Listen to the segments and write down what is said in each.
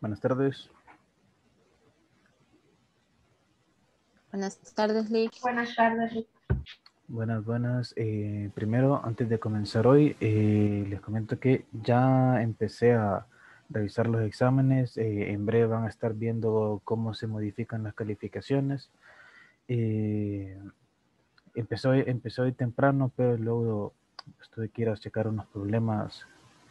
Buenas tardes. Buenas tardes, Lick. Buenas tardes. Buenas. Primero, antes de comenzar hoy, les comento que ya empecé a revisar los exámenes. En breve van a estar viendo cómo se modifican las calificaciones. Empezó hoy temprano, pero luego tuve que ir a checar unos problemas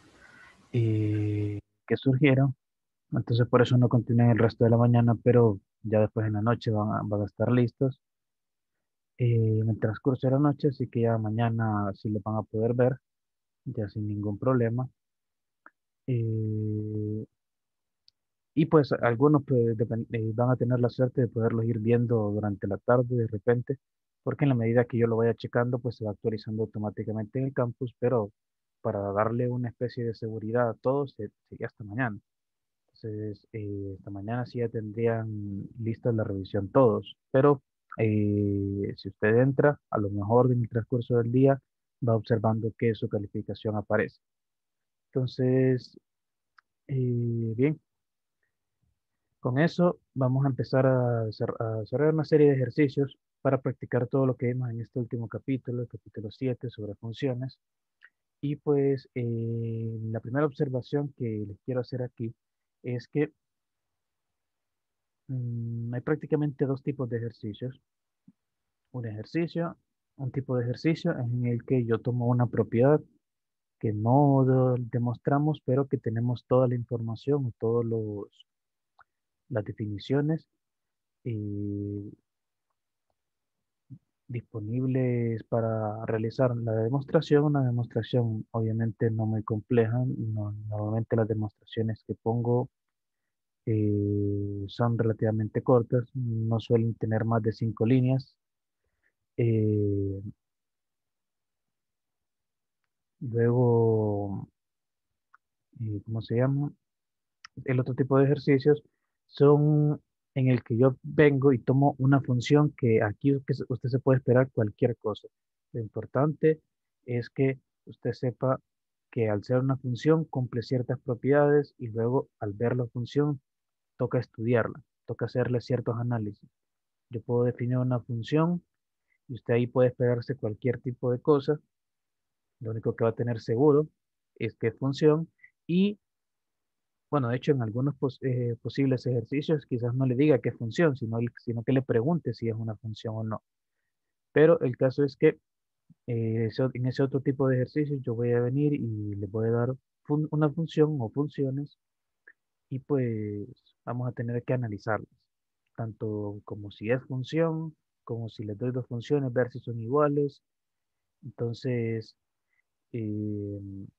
que surgieron. Entonces por eso no continué el resto de la mañana, pero ya después en la noche van a estar listos. En el transcurso de la noche, así que ya mañana sí lo van a poder ver, ya sin ningún problema. Eh, y pues algunos pues, van a tener la suerte de poderlos ir viendo durante la tarde de repente, porque en la medida que yo lo vaya checando, pues se va actualizando automáticamente en el campus, pero para darle una especie de seguridad a todos, sería hasta mañana. Entonces, esta mañana sí ya tendrían lista la revisión todos, pero si usted entra, a lo mejor en el transcurso del día va observando que su calificación aparece. Entonces, bien, con eso vamos a empezar a desarrollar una serie de ejercicios para practicar todo lo que vimos en este último capítulo, el capítulo 7 sobre funciones. Y pues la primera observación que les quiero hacer aquí es que hay prácticamente dos tipos de ejercicios. Un ejercicio, un tipo de ejercicio en el que yo tomo una propiedad que no demostramos, pero que tenemos toda la información o todas las definiciones disponibles para realizar la demostración. Una demostración obviamente no muy compleja. Normalmente las demostraciones que pongo son relativamente cortas, no suelen tener más de 5 líneas. Eh, Luego, ¿cómo se llama? El otro tipo de ejercicios son en el que yo vengo y tomo una función que aquí usted se puede esperar cualquier cosa. Lo importante es que usted sepa que al ser una función cumple ciertas propiedades y luego al ver la función toca estudiarla, toca hacerle ciertos análisis. Yo puedo definir una función y usted ahí puede esperarse cualquier tipo de cosa. Lo único que va a tener seguro es qué función y, bueno, de hecho en algunos posibles ejercicios quizás no le diga qué función, sino que le pregunte si es una función o no. Pero el caso es que en ese otro tipo de ejercicios yo voy a venir y le voy a dar una función o funciones y pues vamos a tener que analizarlas, tanto como si es función, como si les doy dos funciones, ver si son iguales. Entonces, eh,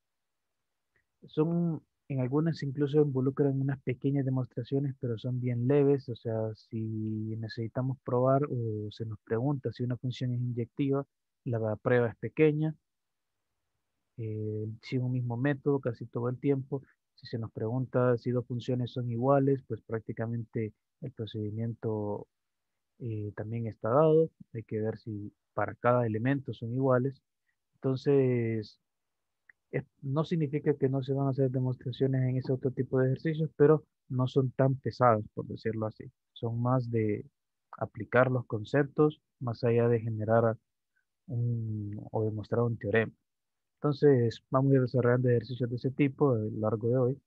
en algunas incluso involucran unas pequeñas demostraciones, pero son bien leves. O sea, si necesitamos probar o se nos pregunta si una función es inyectiva, la prueba es pequeña. Sigue un mismo método casi todo el tiempo. Si se nos pregunta si dos funciones son iguales, pues prácticamente el procedimiento también está dado. Hay que ver si para cada elemento son iguales. Entonces, no significa que no se van a hacer demostraciones en ese otro tipo de ejercicios, pero no son tan pesados, por decirlo así. Son más de aplicar los conceptos más allá de generar o demostrar un teorema. Entonces, vamos a ir desarrollando ejercicios de ese tipo a lo largo de hoy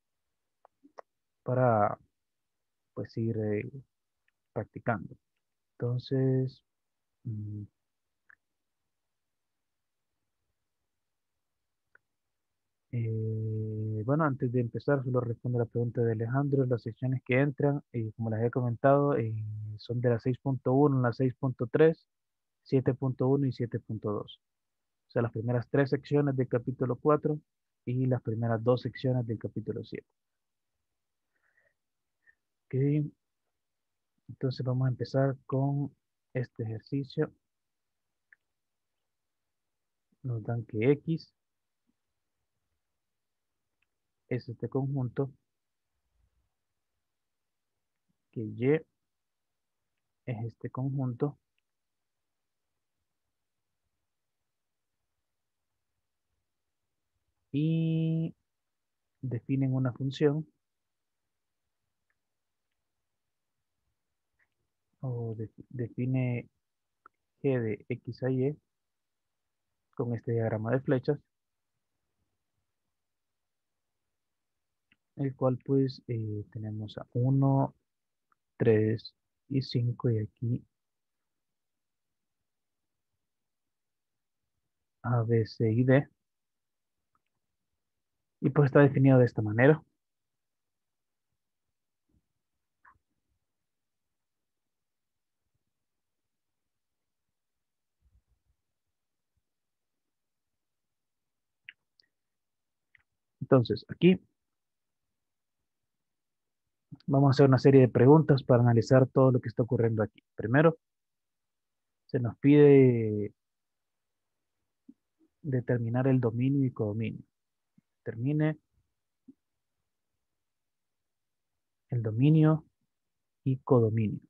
para pues ir practicando. Entonces, mm, bueno, antes de empezar, solo respondo a la pregunta de Alejandro. Las secciones que entran, como les he comentado, son de la 6.1, la 6.3, 7.1 y 7.2. O sea, las primeras tres secciones del capítulo 4 y las primeras dos secciones del capítulo 7. Ok, entonces vamos a empezar con este ejercicio. Nos dan que X es este conjunto, que Y es este conjunto y definen una función define G de X a Y con este diagrama de flechas, el cual pues tenemos a 1, 3 y 5 y aquí A, B, C y D. Y pues está definido de esta manera. Entonces, aquí vamos a hacer una serie de preguntas para analizar todo lo que está ocurriendo aquí. Primero, se nos pide determinar el dominio y codominio. Determine el dominio y codominio.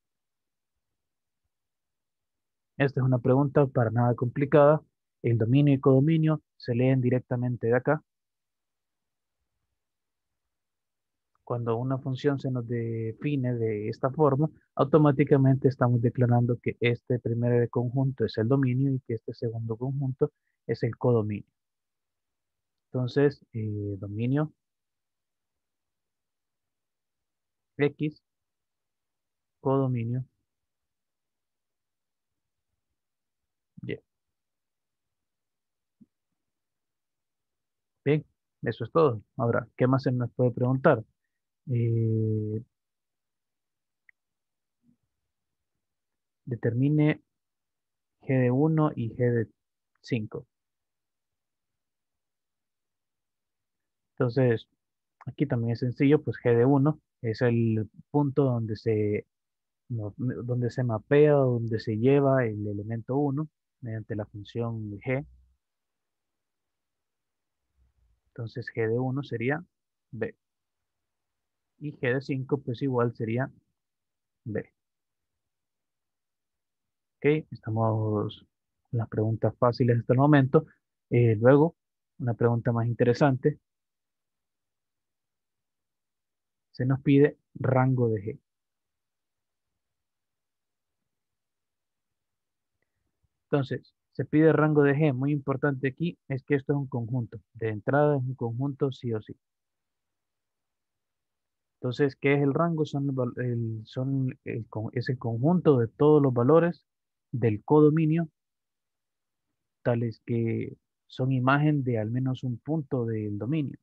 Esta es una pregunta para nada complicada. El dominio y codominio se leen directamente de acá. Cuando una función se nos define de esta forma, automáticamente estamos declarando que este primer conjunto es el dominio y que este segundo conjunto es el codominio. Entonces, dominio X, codominio Y. Bien, eso es todo. Ahora, ¿qué más se nos puede preguntar? Eh, determine G de 1 y G de 5. Entonces, aquí también es sencillo, pues G de 1 es el punto donde se mapea, donde se lleva el elemento 1 mediante la función G. Entonces, G de 1 sería B. Y G de 5, pues igual sería B. Ok, estamos en las preguntas fáciles hasta el momento. Luego, una pregunta más interesante. Se nos pide rango de G. Entonces, se pide rango de G. Muy importante aquí es que esto es un conjunto. De entrada es un conjunto sí o sí. Entonces, ¿qué es el rango? Es el conjunto de todos los valores del codominio, tales que son imagen de al menos un punto del dominio.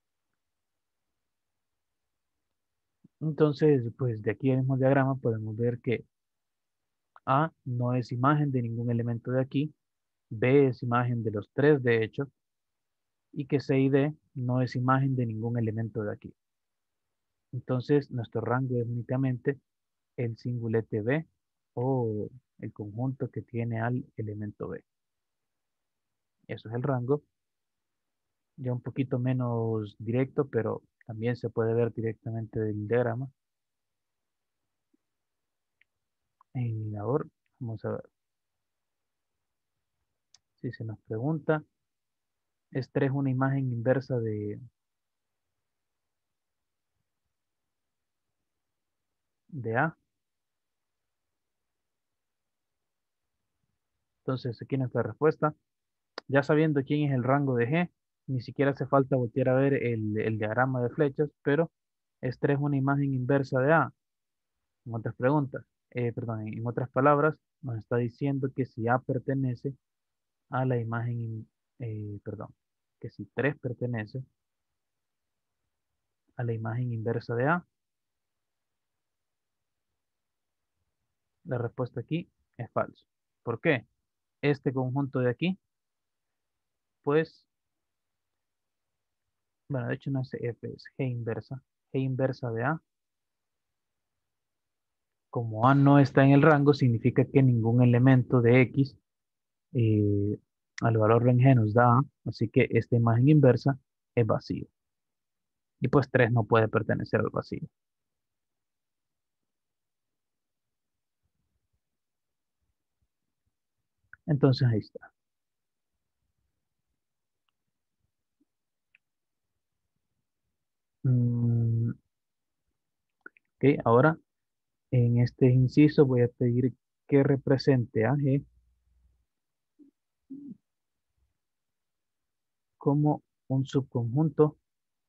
Entonces, pues de aquí en el mismo diagrama podemos ver que A no es imagen de ningún elemento de aquí, B es imagen de los tres de hecho, y que C y D no es imagen de ningún elemento de aquí. Entonces, nuestro rango es únicamente el singulete B o el conjunto que tiene al elemento B. Eso es el rango. Ya un poquito menos directo, pero también se puede ver directamente del diagrama. Ahora vamos a ver si se nos pregunta. ¿Es 3 una imagen inversa de A? Entonces, aquí nuestra respuesta. Ya sabiendo quién es el rango de G, ni siquiera hace falta voltear a ver el diagrama de flechas, pero es 3 una imagen inversa de A. En otras preguntas, perdón, en otras palabras, nos está diciendo que si A pertenece a la imagen, perdón, que si 3 pertenece a la imagen inversa de A, la respuesta aquí es falso. ¿Por qué? Este conjunto de aquí, pues, bueno, de hecho no es F, es G inversa de A. Como A no está en el rango, significa que ningún elemento de X eh, al valor de G nos da A, así que esta imagen inversa es vacío. Y pues 3 no puede pertenecer al vacío. Entonces ahí está. Mm, ok, ahora En este inciso voy a pedir que represente a G como un subconjunto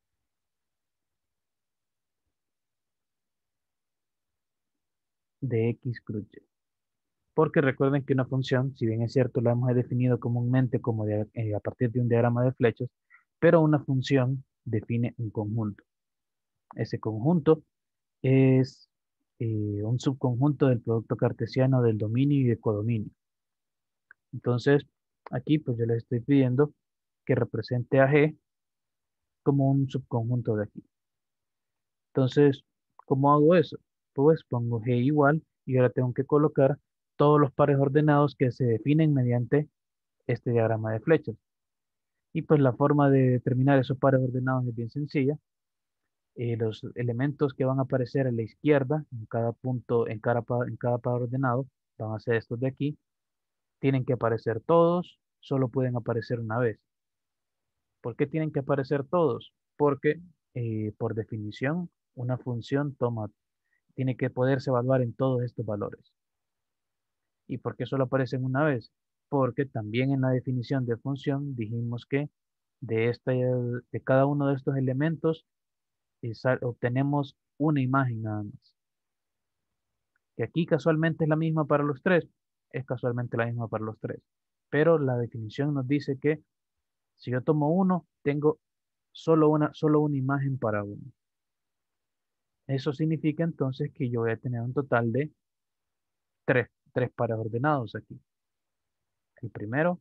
de X cruz Y. Porque recuerden que una función, si bien es cierto, la hemos definido comúnmente como a partir de un diagrama de flechas, pero una función define un conjunto. Ese conjunto es un subconjunto del producto cartesiano del dominio y de codominio. Entonces, aquí pues yo les estoy pidiendo que represente a G como un subconjunto de aquí. Entonces, ¿cómo hago eso? Pues pongo G igual y ahora tengo que colocar todos los pares ordenados que se definen mediante este diagrama de flechas. Y pues la forma de determinar esos pares ordenados es bien sencilla. Los elementos que van a aparecer a la izquierda en cada punto, en cada par ordenado, van a ser estos de aquí. Tienen que aparecer todos, solo pueden aparecer una vez. ¿Por qué tienen que aparecer todos? Porque por definición una función tiene que poderse evaluar en todos estos valores. ¿Y por qué solo aparecen una vez? Porque también en la definición de función dijimos que de cada uno de estos elementos obtenemos una imagen nada más. Que aquí casualmente es la misma para los tres, es casualmente la misma para los tres. Pero la definición nos dice que si yo tomo uno, tengo solo una imagen para uno. Eso significa entonces que yo voy a tener un total de tres pares ordenados aquí. El primero,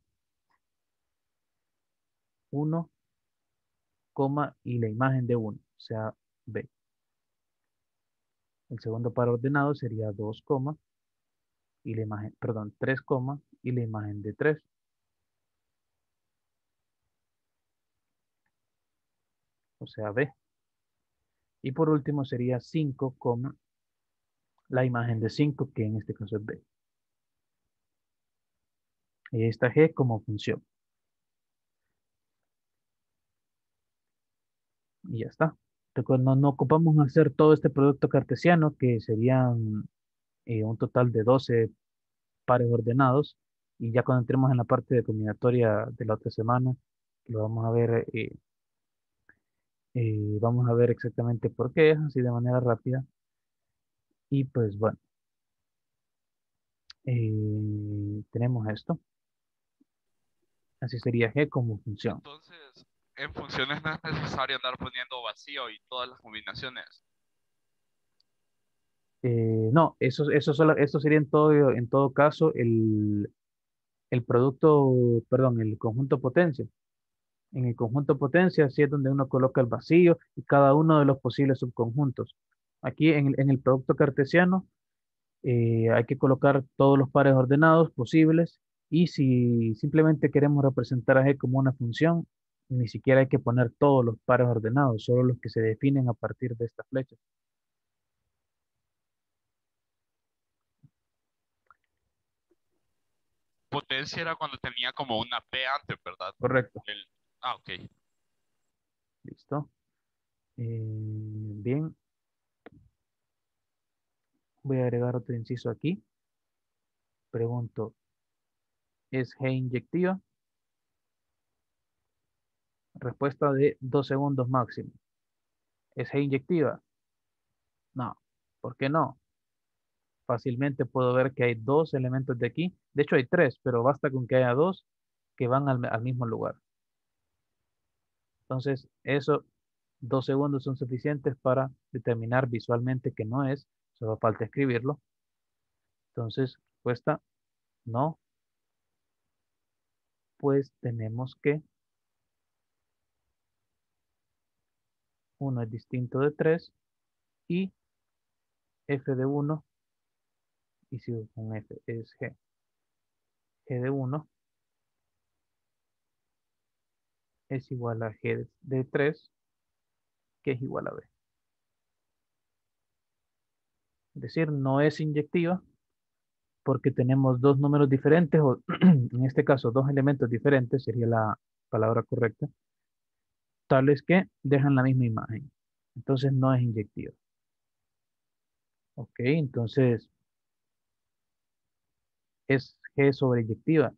uno, coma, y la imagen de uno, o sea, B. El segundo par ordenado sería 2, y la imagen, perdón, 3, y la imagen de 3, o sea, B. Y por último sería 5, la imagen de 5 que en este caso es B. Y ahí está G como función. Y ya está. Entonces, no ocupamos hacer todo este producto cartesiano, que serían un total de 12 pares ordenados. Y ya cuando entremos en la parte de combinatoria de la otra semana, lo vamos a ver exactamente por qué es, así de manera rápida. Y pues bueno, tenemos esto. Así sería G como función. Entonces, en funciones no es necesario andar poniendo vacío y todas las combinaciones. No, eso sería en todo caso el producto, perdón, el conjunto potencia. En el conjunto potencia, así es donde uno coloca el vacío y cada uno de los posibles subconjuntos. Aquí en el producto cartesiano hay que colocar todos los pares ordenados posibles y si simplemente queremos representar a G como una función, ni siquiera hay que poner todos los pares ordenados, solo los que se definen a partir de esta flecha. Potencia era cuando tenía como una P antes, ¿verdad? Correcto. El- Ah, ok. Listo. Bien, voy a agregar otro inciso aquí. Pregunto, ¿es G inyectiva? Respuesta de 2 segundos máximo. ¿Es G inyectiva? No. ¿Por qué no? Fácilmente puedo ver que hay dos elementos de aquí. De hecho hay tres, pero basta con que haya dos que van al mismo lugar. Entonces, eso, 2 segundos son suficientes para determinar visualmente que no es. Solo falta escribirlo. Entonces, respuesta no, pues tenemos que uno es distinto de 3 y f de uno, y si un f es g de uno es igual a g de 3, que es igual a b. Es decir, no es inyectiva porque tenemos dos números diferentes, o en este caso dos elementos diferentes, sería la palabra correcta, tales que dejan la misma imagen. Entonces no es inyectiva. Ok, entonces es G sobreyectiva.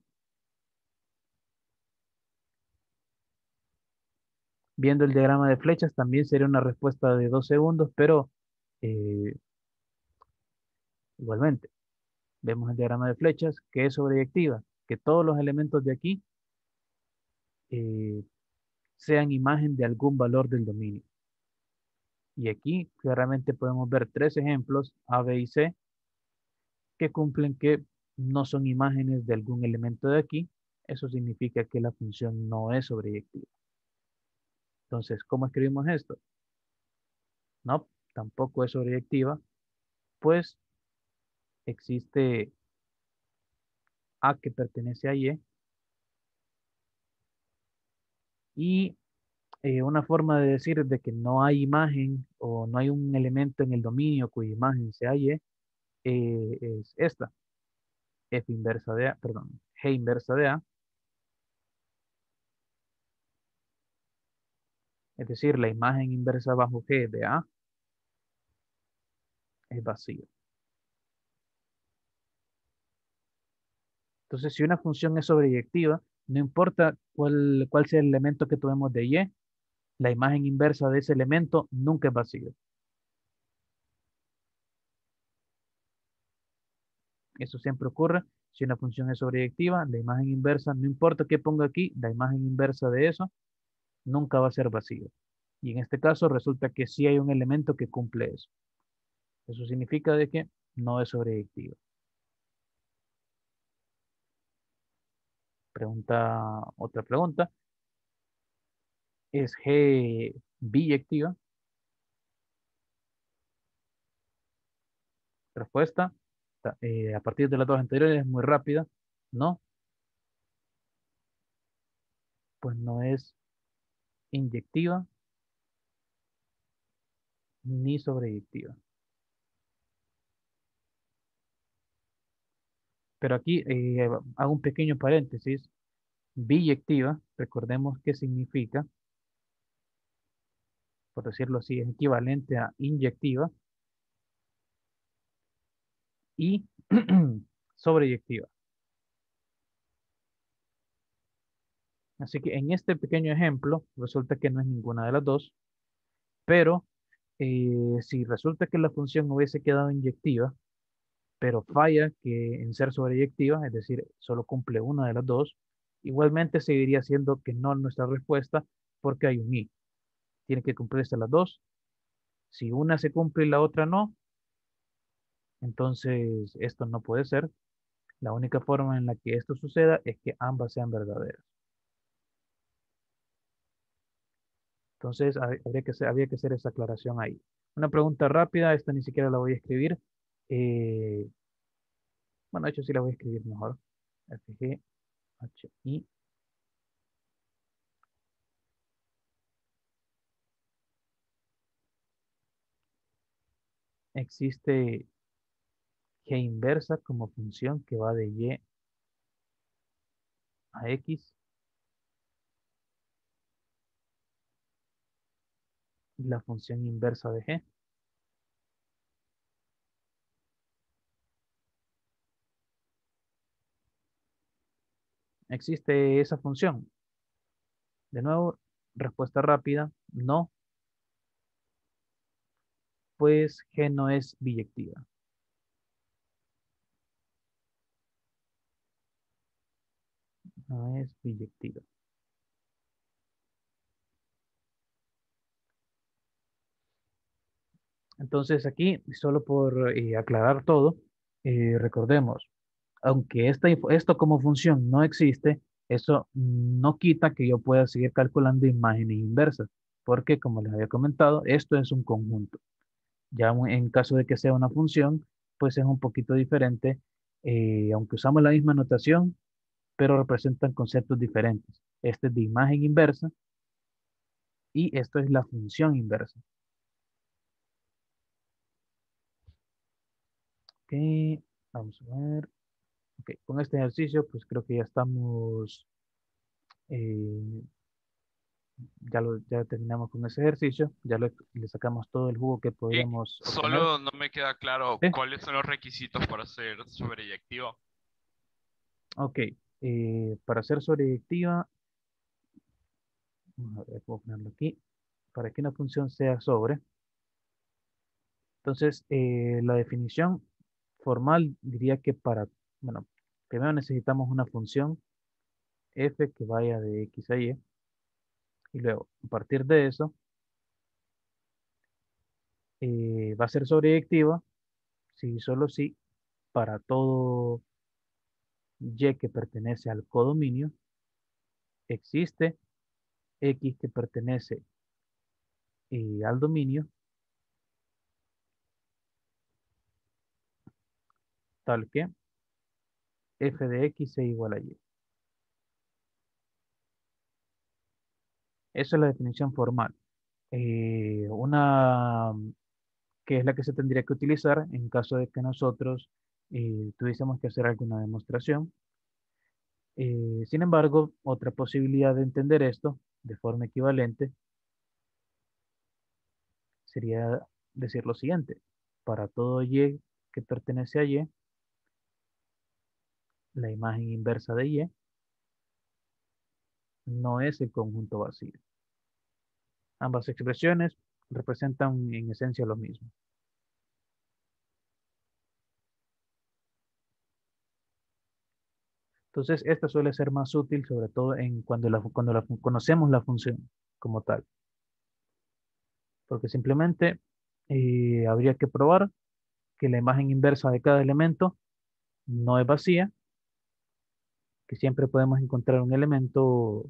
Viendo el diagrama de flechas también sería una respuesta de 2 segundos, pero eh, igualmente, vemos el diagrama de flechas que es sobreyectiva, que todos los elementos de aquí eh, sean imagen de algún valor del dominio. Y aquí claramente podemos ver tres ejemplos, A, B y C, que cumplen que no son imágenes de algún elemento de aquí. Eso significa que la función no es sobreyectiva. Entonces, ¿cómo escribimos esto? No, tampoco es sobreyectiva, pues existe A que pertenece a y una forma de decir de que no hay imagen o no hay un elemento en el dominio cuya imagen sea es esta, F inversa de A, perdón, G inversa de A, es decir, la imagen inversa bajo G de A es vacío. Entonces, si una función es sobreyectiva, no importa cuál sea el elemento que tomemos de Y, la imagen inversa de ese elemento nunca es vacío. Eso siempre ocurre. Si una función es sobreyectiva, la imagen inversa, no importa qué ponga aquí, la imagen inversa de eso nunca va a ser vacío. Y en este caso resulta que sí hay un elemento que cumple eso. Eso significa de que no es sobreyectiva. Otra pregunta. ¿Es G biyectiva? Respuesta. A partir de las dos anteriores, muy rápida. No, pues no es inyectiva ni sobreyectiva. Pero aquí hago un pequeño paréntesis. Biyectiva, recordemos qué significa, por decirlo así, es equivalente a inyectiva y sobreyectiva. Así que en este pequeño ejemplo resulta que no es ninguna de las dos, pero si resulta que la función hubiese quedado inyectiva, pero falla que en ser sobreyectiva, es decir, solo cumple una de las dos, igualmente seguiría siendo que no nuestra respuesta porque hay un i. Tiene que cumplirse las dos. Si una se cumple y la otra no, entonces esto no puede ser. La única forma en la que esto suceda es que ambas sean verdaderas. Entonces habría que hacer esa aclaración ahí. Una pregunta rápida, esta ni siquiera la voy a escribir. Eh, bueno, de hecho sí la voy a escribir mejor. F, G, H, I. Existe G inversa como función que va de Y a X. Y la función inversa de G. ¿Existe esa función? De nuevo, respuesta rápida, no, pues G no es biyectiva. No es biyectiva. Entonces aquí, solo por aclarar todo, recordemos, aunque esto como función no existe, eso no quita que yo pueda seguir calculando imágenes inversas, porque como les había comentado, esto es un conjunto. Ya en caso de que sea una función, pues es un poquito diferente, aunque usamos la misma notación, pero representan conceptos diferentes. Este es de imagen inversa y esto es la función inversa. Ok, vamos a ver. Ok, con este ejercicio, pues creo que ya estamos ya terminamos con ese ejercicio, le sacamos todo el jugo que Y podríamos obtener. solo no me queda claro ¿Sí? cuáles son los requisitos para ser sobreyectivo. Ok, para hacer sobreyectiva, vamos a ver, puedo ponerlo aquí, para que una función sea sobre. Entonces, la definición formal diría que bueno, primero necesitamos una función f que vaya de x a y, y luego, a partir de eso, va a ser sobreyectiva si y solo si para todo y que pertenece al codominio existe x que pertenece al dominio, tal que f de x sea igual a y. Esa es la definición formal. Una que es la que se tendría que utilizar en caso de que nosotros tuviésemos que hacer alguna demostración. Sin embargo, otra posibilidad de entender esto de forma equivalente sería decir lo siguiente. Para todo y que pertenece a y, la imagen inversa de y no es el conjunto vacío. Ambas expresiones representan en esencia lo mismo. Entonces, esta suele ser más útil, sobre todo cuando conocemos la función como tal. Porque simplemente habría que probar que la imagen inversa de cada elemento no es vacía, que siempre podemos encontrar un elemento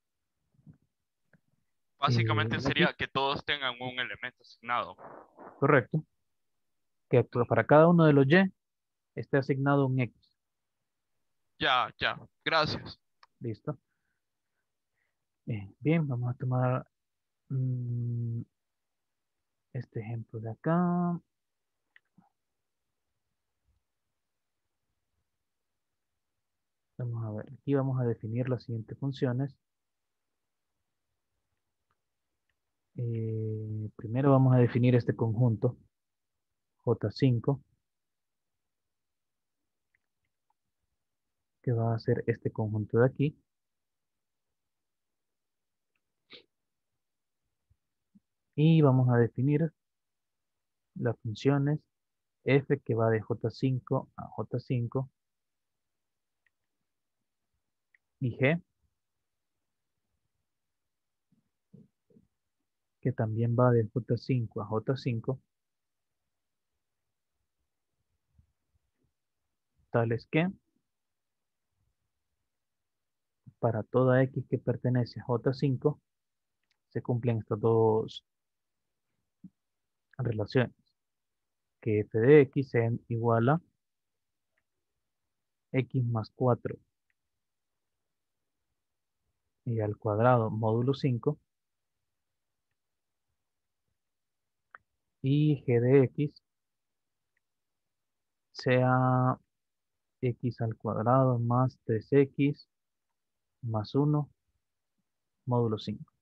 Básicamente en X, sería que todos tengan un elemento asignado. correcto, que para cada uno de los Y esté asignado un X. Ya, ya. Gracias. ¿Listo? Bien, vamos a tomar mm, este ejemplo de acá. Vamos a ver, aquí vamos a definir las siguientes funciones. Primero vamos a definir este conjunto J5, que va a ser este conjunto de aquí. Y vamos a definir las funciones f que va de J5 a J5 y g que también va de J5 a J5, tales que para toda x que pertenece a J5 se cumplen estas dos relaciones, que f de x sea igual a x más 4 y al cuadrado módulo 5 y g de x sea x al cuadrado más 3x más 1 módulo 5.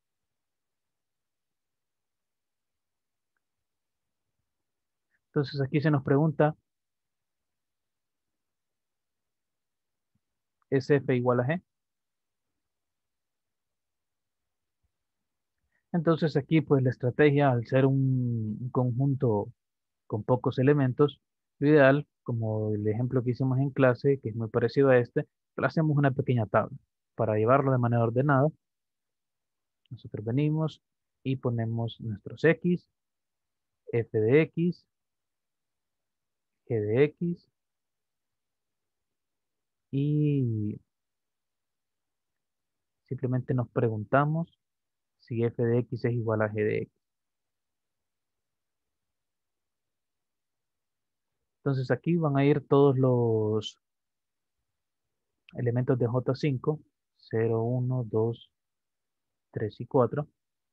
Entonces aquí se nos pregunta, ¿es f igual a g? Entonces aquí pues la estrategia, al ser un conjunto con pocos elementos, lo ideal, como el ejemplo que hicimos en clase, que es muy parecido a este, le hacemos una pequeña tabla. Para llevarlo de manera ordenada, nosotros venimos y ponemos nuestros x, f de x, g de x, y simplemente nos preguntamos si f de x es igual a g de x. Entonces aquí van a ir todos los elementos de J5, 0, 1, 2, 3 y 4.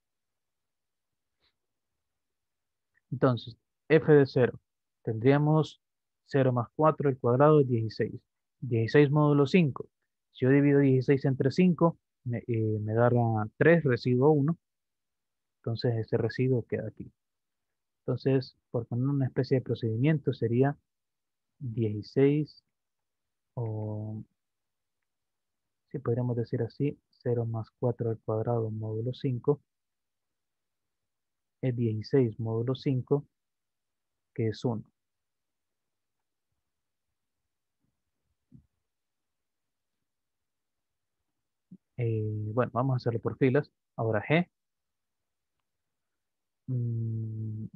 Entonces, f de 0, tendríamos 0 más 4 al cuadrado es 16. 16 módulo 5. Si yo divido 16 entre 5, me dará 3, residuo 1. Entonces ese residuo queda aquí. Entonces, por poner una especie de procedimiento, sería 16, o si podríamos decir así, 0 más 4 al cuadrado módulo 5 es 16 módulo 5, que es 1. Bueno, vamos a hacerlo por filas. Ahora G. mm,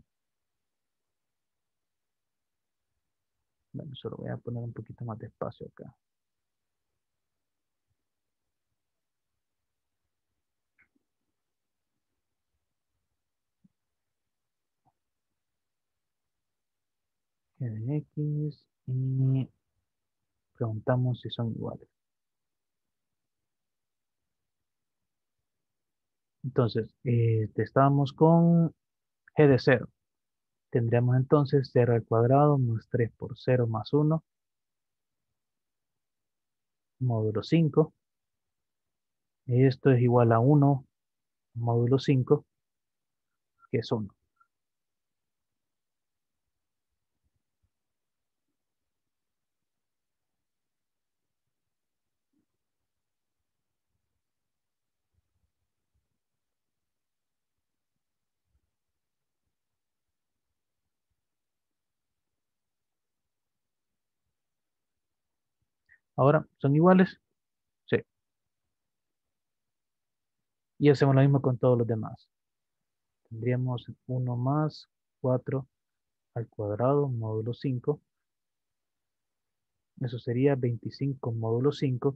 bueno, solo voy a poner un poquito más de espacio acá. G de X y preguntamos si son iguales. Entonces, estábamos con G de 0. Tendríamos entonces 0 al cuadrado más 3 por 0 más 1, módulo 5. Esto es igual a 1 módulo 5, que es 1. Ahora, ¿son iguales? Sí. Y hacemos lo mismo con todos los demás. Tendríamos 1 más 4 al cuadrado módulo 5. Eso sería 25 módulo 5.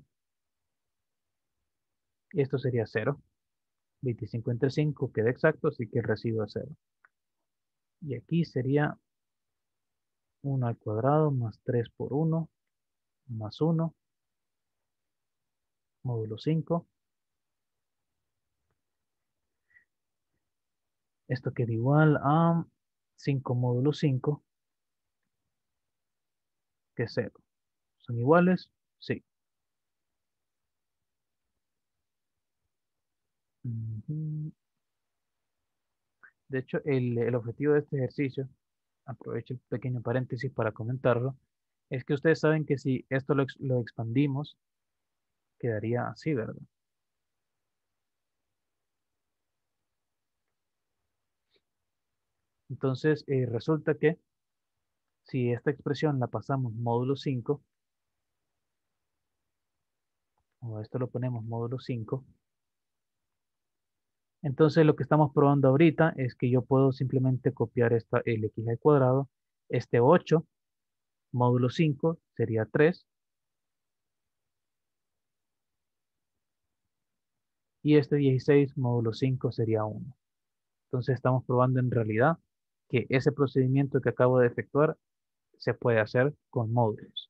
Y esto sería 0. 25 entre 5 queda exacto, así que el residuo es 0. Y aquí sería 1 al cuadrado más 3 por 1 más 1 módulo 5. Esto queda igual a 5 módulo 5, que es 0. ¿Son iguales? Sí. Ujú. De hecho, el objetivo de este ejercicio, aprovecho el pequeño paréntesis para comentarlo, es que ustedes saben que si esto lo expandimos, quedaría así, ¿verdad? Entonces, resulta que si esta expresión la pasamos módulo 5, o esto lo ponemos módulo 5, entonces lo que estamos probando ahorita es que yo puedo simplemente copiar el x al cuadrado, este 8 módulo 5 sería 3, y este 16 módulo 5 sería 1. Entonces estamos probando en realidad que ese procedimiento que acabo de efectuar se puede hacer con módulos.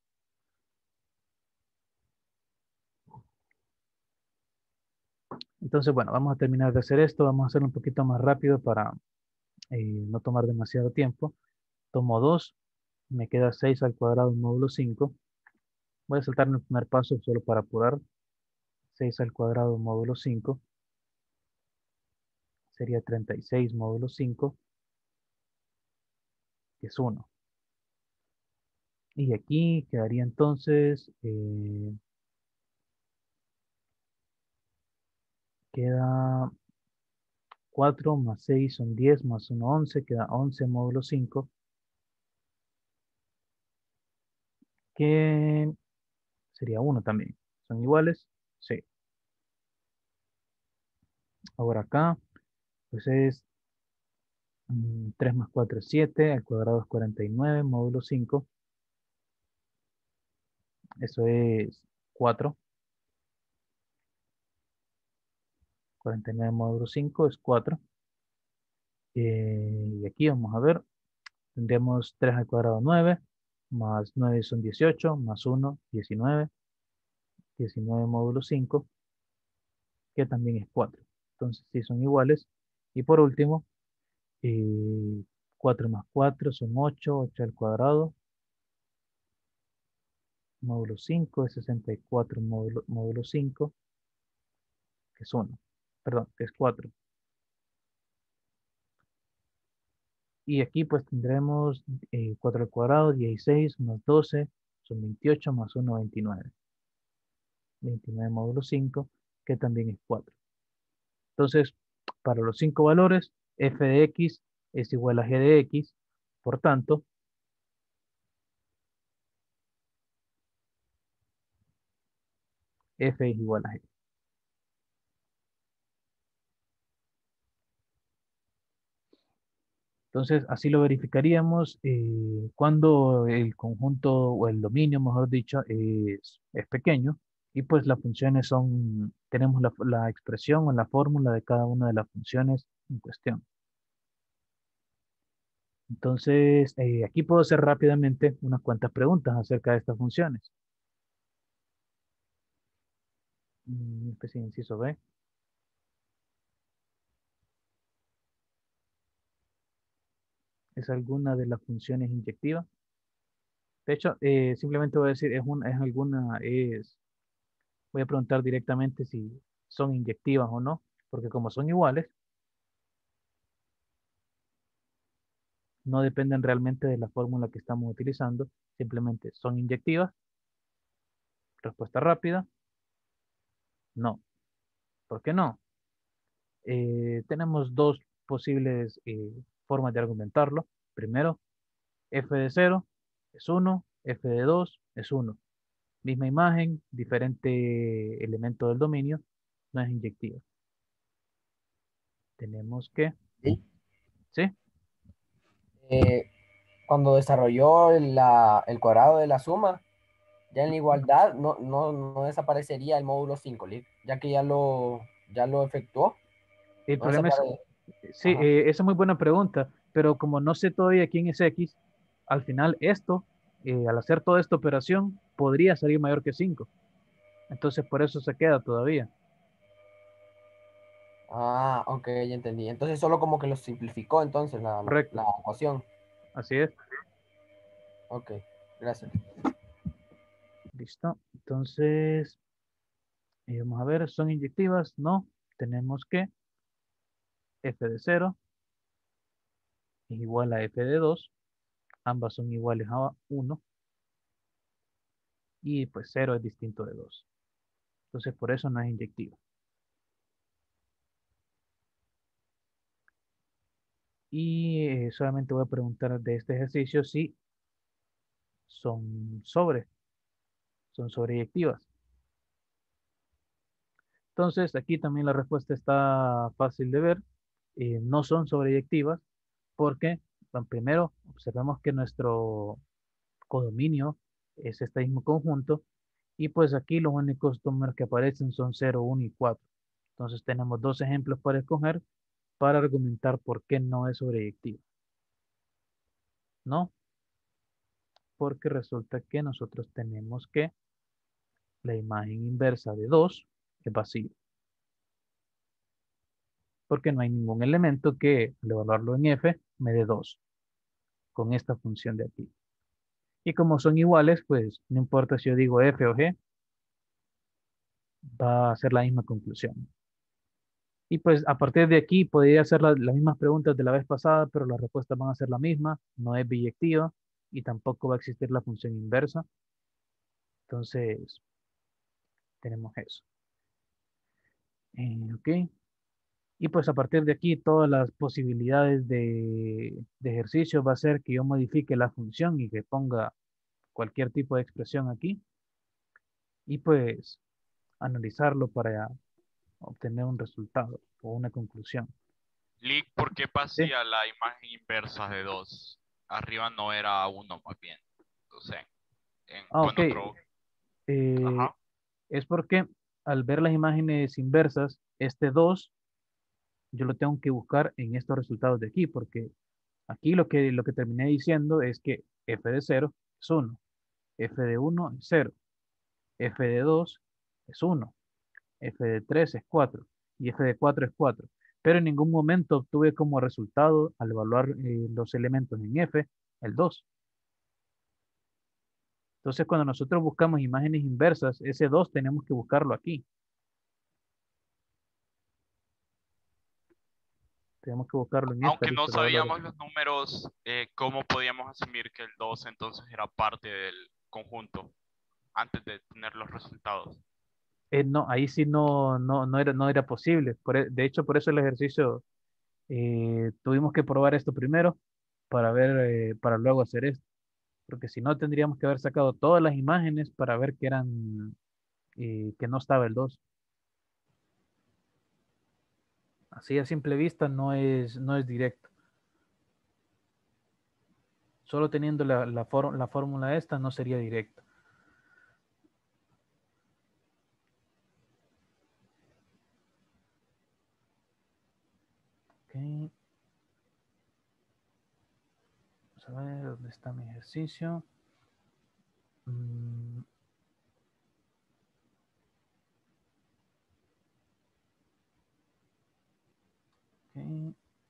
Entonces, bueno, vamos a terminar de hacer esto. Vamos a hacerlo un poquito más rápido para no tomar demasiado tiempo. Tomo 2, me queda 6 al cuadrado módulo 5. Voy a saltarme el primer paso solo para apurar. 6 al cuadrado módulo 5 sería 36 módulo 5, que es 1. Y aquí quedaría entonces, queda 4 más 6 son 10, más 1, 11, queda 11 módulo 5, que sería 1 también. ¿Son iguales? Sí. Ahora acá, pues es 3 más 4 es 7, al cuadrado es 49, módulo 5, eso es 4. 49 módulo 5 es 4. Y aquí vamos a ver, tendríamos 3 al cuadrado 9, más 9 son 18, más 1, 19. 19 módulo 5, que también es 4. Entonces, sí son iguales. Y por último, eh, 4 más 4 son 8, 8 al cuadrado. Módulo 5 es 64 módulo 5, que es 1. Perdón, que es 4. Y aquí pues tendremos 4 al cuadrado, 16 más 12, son 28 más 1, 29. 29 módulo 5, que también es 4. Entonces, para los 5 valores, f de x es igual a g de x. Por tanto, f es igual a g. Entonces, así lo verificaríamos cuando el conjunto o el dominio, mejor dicho, es pequeño y pues las funciones son, tenemos la expresión o la fórmula de cada una de las funciones en cuestión. Entonces, aquí puedo hacer rápidamente unas cuantas preguntas acerca de estas funciones. Especie de inciso B. ¿Es alguna de las funciones inyectivas? De hecho, simplemente voy a decir, voy a preguntar directamente si son inyectivas o no, porque como son iguales, no dependen realmente de la fórmula que estamos utilizando, simplemente son inyectivas. Respuesta rápida, no. ¿Por qué no? Tenemos dos posibles formas de argumentarlo. Primero, f de 0 es 1, f de 2 es 1. Misma imagen, diferente elemento del dominio, no es inyectiva. Tenemos que, Sí. ¿sí? Eh, Cuando desarrolló el cuadrado de la suma, ya en la igualdad no desaparecería el módulo 5, ya que ya lo efectuó. El No problema es, desaparece. sí, Ajá. esa es muy buena pregunta, pero como no sé todavía quién es X, al final esto, al hacer toda esta operación, podría salir mayor que 5. Entonces por eso se queda todavía. Ah, ok, ya entendí. Entonces solo como que lo simplificó entonces Correcto, la ecuación. así es. Ok, gracias. Listo. Entonces, vamos a ver, ¿son inyectivas? No. Tenemos que f de 0 es igual a f de 2. Ambas son iguales a 1. Y pues 0 es distinto de 2. Entonces por eso no es inyectiva. Y solamente voy a preguntar de este ejercicio si son son sobreyectivas. Entonces aquí también la respuesta está fácil de ver. No son sobreyectivas porque, bueno, primero, observemos que nuestro codominio es este mismo conjunto y pues aquí los únicos números que aparecen son 0, 1 y 4. Entonces tenemos dos ejemplos para escoger para argumentar por qué no es sobreyectiva. ¿No? Porque resulta que nosotros tenemos que la imagen inversa de 2 es vacío. Porque no hay ningún elemento que al evaluarlo en f me dé 2 con esta función de aquí. Y como son iguales, pues no importa si yo digo f o g, va a ser la misma conclusión. Y pues a partir de aquí podría hacer las mismas preguntas de la vez pasada, pero las respuestas van a ser la misma, no es biyectiva y tampoco va a existir la función inversa. Entonces, tenemos eso. Ok. Y pues a partir de aquí todas las posibilidades de ejercicio va a ser que yo modifique la función y que ponga cualquier tipo de expresión aquí y pues analizarlo para obtener un resultado o una conclusión. Lick, ¿por qué ¿Sí? pasía la imagen inversa de 2? Arriba no era 1 más bien. Entonces, Ok. con otro. Eh, Ajá. es porque al ver las imágenes inversas, este 2 yo lo tengo que buscar en estos resultados de aquí, porque aquí lo que terminé diciendo es que f de 0 es 1, f de 1 es 0, f de 2 es 1, f de 3 es 4 y f de 4 es 4. Pero en ningún momento obtuve como resultado, al evaluar los elementos en f, el 2. Entonces, cuando nosotros buscamos imágenes inversas, ese 2 tenemos que buscarlo aquí. Tenemos que buscarlo en esta Aunque no lista de valores. sabíamos los números, ¿cómo podíamos asumir que el 2 entonces era parte del conjunto antes de tener los resultados? No, ahí sí no era posible. De hecho, por eso el ejercicio tuvimos que probar esto primero para ver, para luego hacer esto. Porque si no, tendríamos que haber sacado todas las imágenes para ver que eran, que no estaba el 2. Así a simple vista no es directo. Solo teniendo la fórmula esta no sería directo. Ok. Vamos a ver dónde está mi ejercicio. Mm, ok.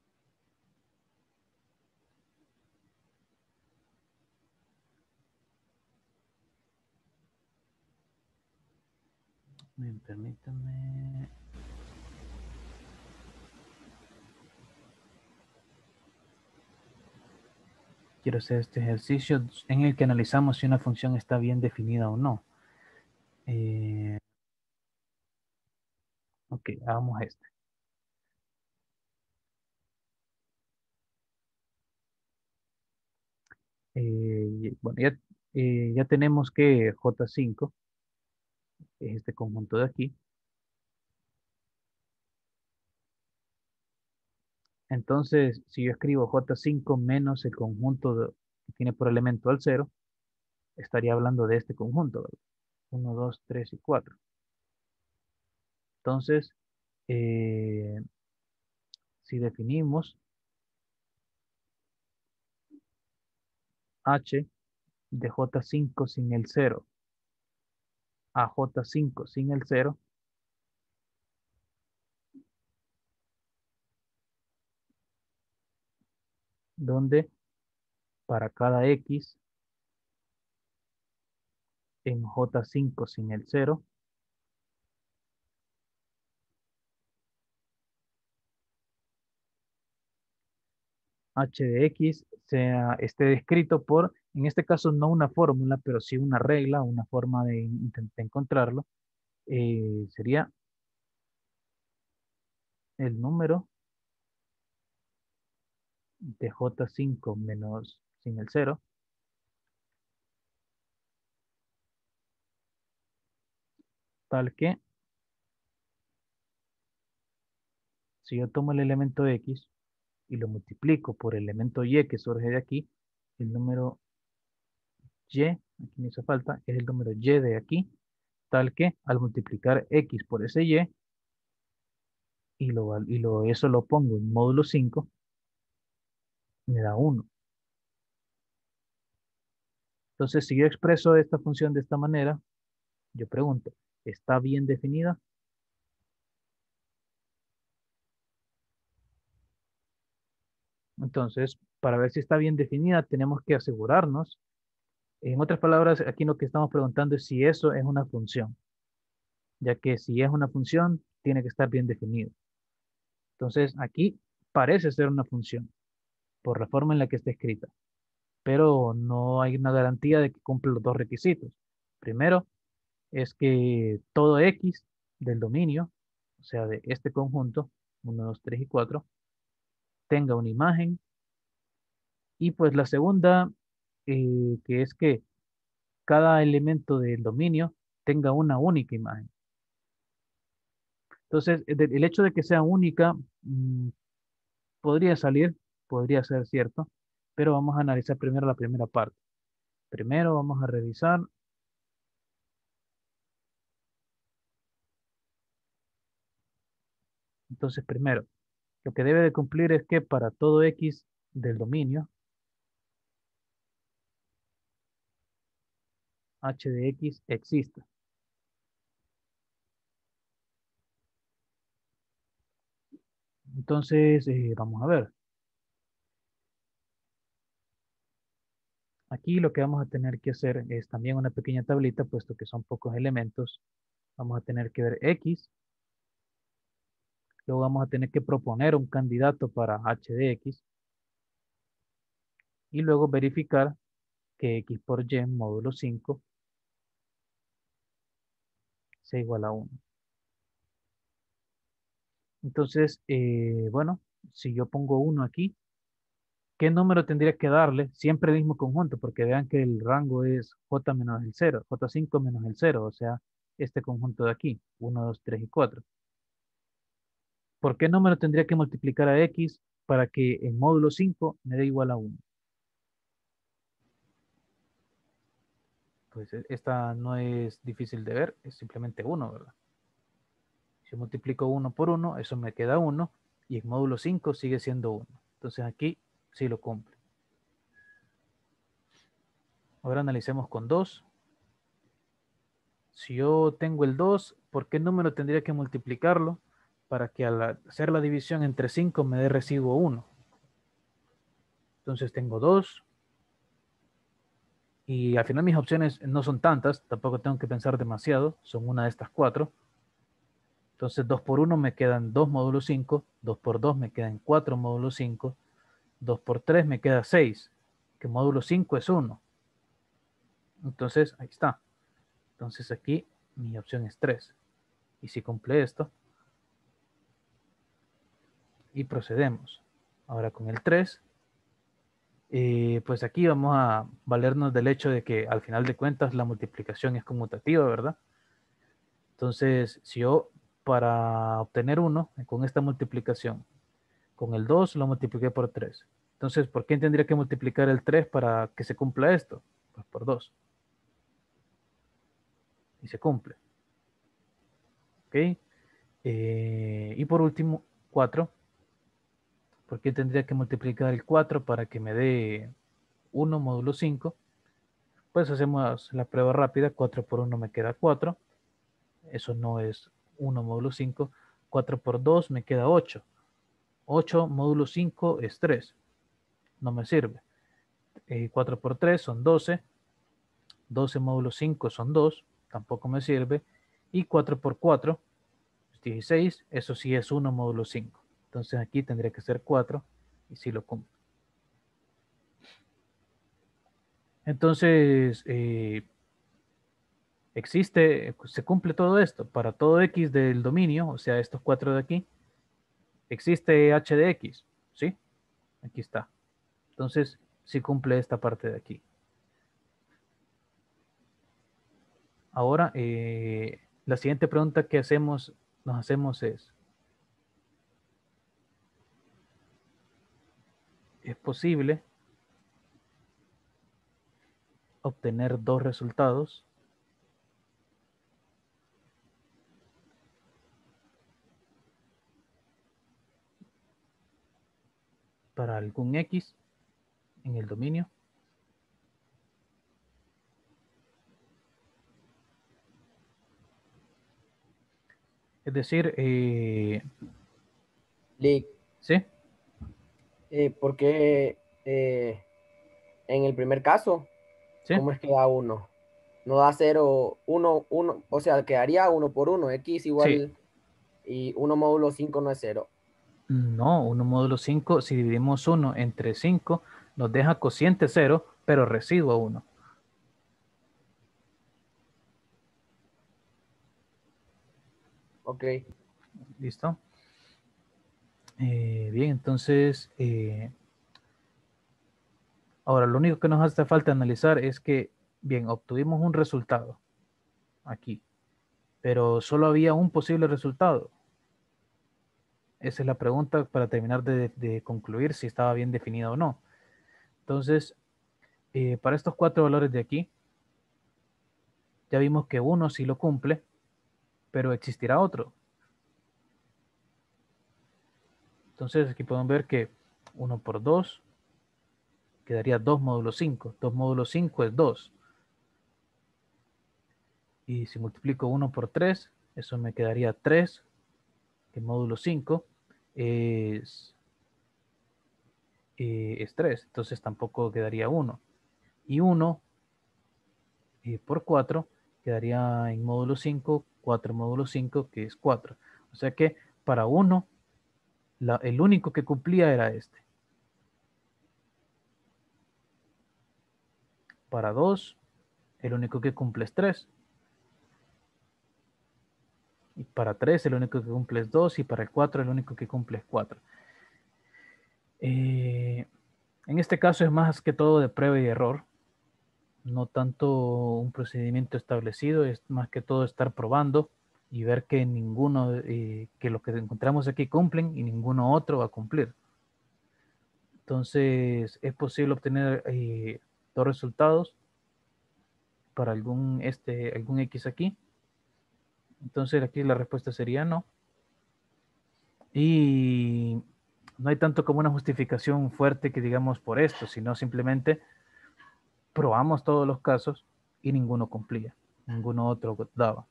Bien, permítame. Quiero hacer este ejercicio en el que analizamos si una función está bien definida o no. Ok, hagamos este. Bueno, ya tenemos que J5 es este conjunto de aquí. Entonces, si yo escribo J5 menos el conjunto que tiene por elemento al 0, estaría hablando de este conjunto, ¿verdad? 1, 2, 3 y 4. Entonces, eh, si definimos H de J5 sin el 0 a J5 sin el 0, donde para cada X en J5 sin el 0, H de X esté descrito por, en este caso no una fórmula, pero sí una regla, una forma de intentar encontrarlo, sería el número de J5 menos sin el 0, tal que si yo tomo el elemento X y lo multiplico por el elemento Y que surge de aquí, el número Y, aquí me hizo falta, es el número Y de aquí, tal que al multiplicar X por ese eso lo pongo en módulo 5, me da 1. Entonces, si yo expreso esta función de esta manera, yo pregunto, ¿está bien definida? Entonces, para ver si está bien definida, tenemos que asegurarnos. En otras palabras, aquí lo que estamos preguntando es si eso es una función, ya que si es una función, tiene que estar bien definido. Entonces, aquí parece ser una función, por la forma en la que está escrita, pero no hay una garantía de que cumple los dos requisitos. Primero, es que todo X del dominio, o sea, de este conjunto, 1, 2, 3 y 4, tenga una imagen. Y pues la segunda, que es que cada elemento del dominio tenga una única imagen. Entonces, el hecho de que sea única podría salir, podría ser cierto, pero vamos a analizar primero la primera parte. Primero vamos a revisar. Entonces, primero, lo que debe de cumplir es que para todo X del dominio, H de X exista. Entonces, vamos a ver. Aquí lo que vamos a tener que hacer es también una pequeña tablita, puesto que son pocos elementos. Vamos a tener que ver X Luego vamos a tener que proponer un candidato para h de x y luego verificar que x por y módulo 5 sea igual a 1. Entonces, bueno, si yo pongo 1 aquí, ¿qué número tendría que darle? Siempre el mismo conjunto, porque vean que el rango es j menos el 0, j5 menos el 0, o sea, este conjunto de aquí, 1, 2, 3 y 4. ¿Por qué número tendría que multiplicar a x para que en módulo 5 me dé igual a 1? Pues esta no es difícil de ver, es simplemente 1, ¿verdad? Si yo multiplico 1 por 1, eso me queda 1, y en módulo 5 sigue siendo 1. Entonces aquí sí lo cumple. Ahora analicemos con 2. Si yo tengo el 2, ¿por qué número tendría que multiplicarlo para que al hacer la división entre 5 me dé residuo 1? Entonces tengo 2. Y al final mis opciones no son tantas, tampoco tengo que pensar demasiado, son una de estas 4. Entonces 2 por 1 me quedan 2 módulo 5, 2 por 2 me quedan 4 módulo 5, 2 por 3 me queda 6, que módulo 5 es 1. Entonces ahí está. Entonces aquí mi opción es 3. Y si cumple esto, y procedemos. Ahora con el 3, pues aquí vamos a valernos del hecho de que al final de cuentas la multiplicación es conmutativa, ¿verdad? Entonces, si yo para obtener 1 con esta multiplicación, con el 2 lo multipliqué por 3. Entonces, ¿por qué tendría que multiplicar el 3 para que se cumpla esto? Pues por 2. Y se cumple. ¿Ok? Y por último, 4. ¿Por qué tendría que multiplicar el 4 para que me dé 1 módulo 5? Pues hacemos la prueba rápida. 4 por 1 me queda 4. Eso no es 1 módulo 5. 4 por 2 me queda 8. 8 módulo 5 es 3. No me sirve. 4 por 3 son 12. 12 módulo 5 son 2. Tampoco me sirve. Y 4 por 4 es 16. Eso sí es 1 módulo 5. Entonces aquí tendría que ser 4. Y sí lo cumplo. Entonces, se cumple todo esto. Para todo x del dominio, o sea, estos 4 de aquí, existe h de x, ¿sí? Aquí está. Entonces, sí cumple esta parte de aquí. Ahora, la siguiente pregunta que nos hacemos ¿es posible obtener dos resultados para algún x en el dominio? Es decir, Lick, ¿sí? porque en el primer caso, ¿Sí? ¿cómo es que da 1? No da 0, 1, 1, o sea, quedaría 1 por 1, x Sí. igual, y 1 módulo 5 no es 0. No, 1 módulo 5, si dividimos 1 entre 5, nos deja cociente 0, pero residuo 1. Ok, ¿Listo? Bien, entonces, ahora lo único que nos hace falta analizar es que, bien, obtuvimos un resultado aquí, pero solo había un posible resultado. Esa es la pregunta para terminar de concluir si estaba bien definido o no. Entonces, para estos 4 valores de aquí, ya vimos que uno sí lo cumple, pero existirá otro. Entonces, aquí podemos ver que 1 por 2 quedaría 2 módulo 5. 2 módulo 5 es 2. Y si multiplico 1 por 3, eso me quedaría 3, que módulo 5 es, es 3. Entonces tampoco quedaría 1. Y 1 por 4 quedaría en módulo 5, 4 módulo 5, que es 4. O sea que para 1 el único que cumplía era este. Para 2, el único que cumple es 3. Y para 3, el único que cumple es 2. Y para el 4, el único que cumple es 4. En este caso es más que todo de prueba y error. No tanto un procedimiento establecido, es más que todo estar probando y ver que ninguno, que lo que encontramos aquí cumplen y ninguno otro va a cumplir. Entonces es posible obtener dos resultados para algún X aquí. Entonces aquí la respuesta sería no. Y no hay tanto como una justificación fuerte que digamos por esto, sino simplemente probamos todos los casos y ninguno cumplía, ninguno otro daba.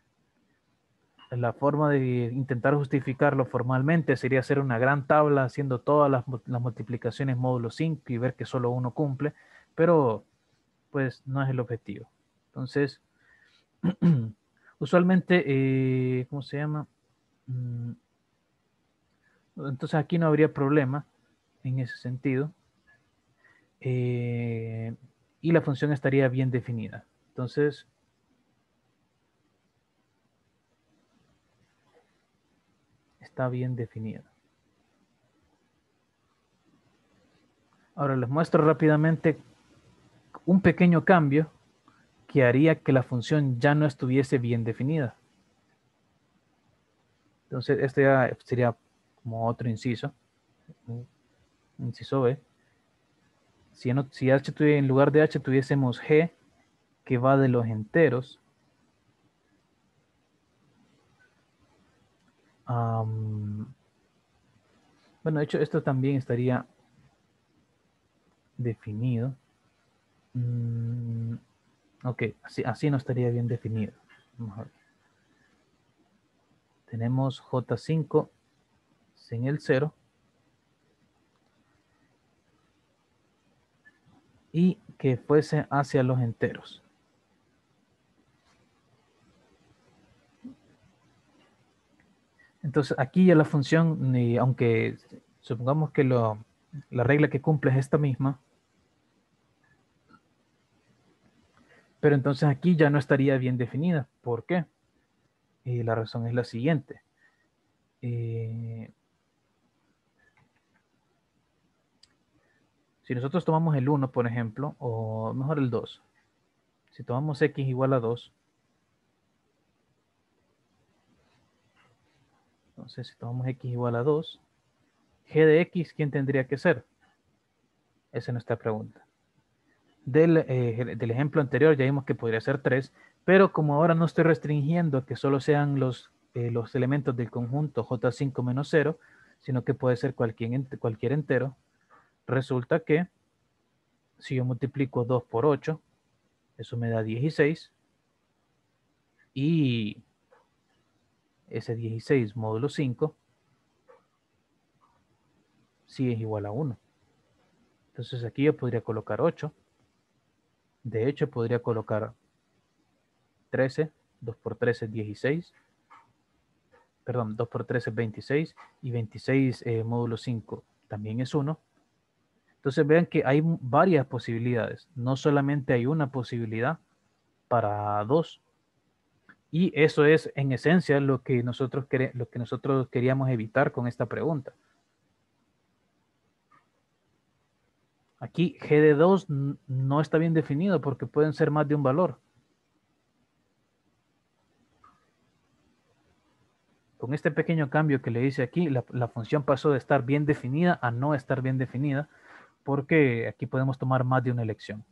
La forma de intentar justificarlo formalmente sería hacer una gran tabla haciendo todas las multiplicaciones módulo 5 y ver que solo uno cumple, pero pues no es el objetivo. Entonces, usualmente, ¿cómo se llama? Entonces aquí no habría problema en ese sentido. Y la función estaría bien definida. Entonces, está bien definida. Ahora les muestro rápidamente un pequeño cambio que haría que la función ya no estuviese bien definida. Entonces, este ya sería como otro inciso. Inciso B. Si h en lugar de h tuviésemos g, que va de los enteros, bueno, de hecho, esto también estaría definido. Ok, así no estaría bien definido. Vamos a ver. Tenemos J5 sin el 0 y que fuese hacia los enteros. Entonces aquí ya la función, aunque supongamos que la regla que cumple es esta misma, pero entonces aquí ya no estaría bien definida. ¿Por qué? La razón es la siguiente. Si nosotros tomamos el 1, por ejemplo, o mejor el 2, si tomamos x igual a 2, entonces si tomamos x igual a 2, g de x, ¿quién tendría que ser? Esa es nuestra pregunta. Del ejemplo anterior ya vimos que podría ser 3, pero como ahora no estoy restringiendo a que solo sean los elementos del conjunto J5 menos 0, sino que puede ser cualquier entero, resulta que si yo multiplico 2 por 8, eso me da 16, y ese 16 módulo 5 sí es igual a 1. Entonces aquí yo podría colocar 8. De hecho, podría colocar 13. 2 por 13 es 16. Perdón, 2 por 13 es 26. Y 26 módulo 5 también es 1. Entonces vean que hay varias posibilidades. No solamente hay una posibilidad para 2. Y eso es en esencia lo que nosotros queríamos evitar con esta pregunta. Aquí G de 2 no está bien definido porque pueden ser más de un valor. Con este pequeño cambio que le hice aquí, la función pasó de estar bien definida a no estar bien definida, porque aquí podemos tomar más de una elección.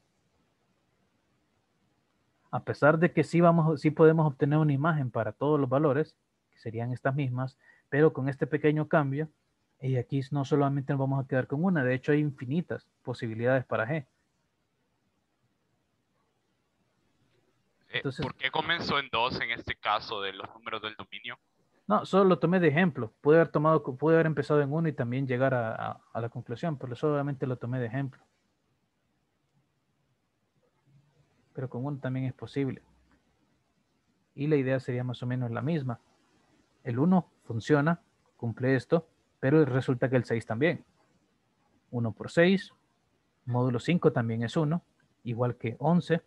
A pesar de que sí podemos obtener una imagen para todos los valores, que serían estas mismas, pero con este pequeño cambio, y aquí no solamente nos vamos a quedar con una, de hecho hay infinitas posibilidades para G. Entonces, ¿Por qué comenzó en 2 en este caso de los números del dominio? no, solo lo tomé de ejemplo. Pude haber empezado en 1 y también llegar a la conclusión, pero solamente lo tomé de ejemplo. Pero con 1 también es posible. Y la idea sería más o menos la misma. El 1 funciona, cumple esto, pero resulta que el 6 también. 1 por 6, módulo 5 también es 1, igual que 11,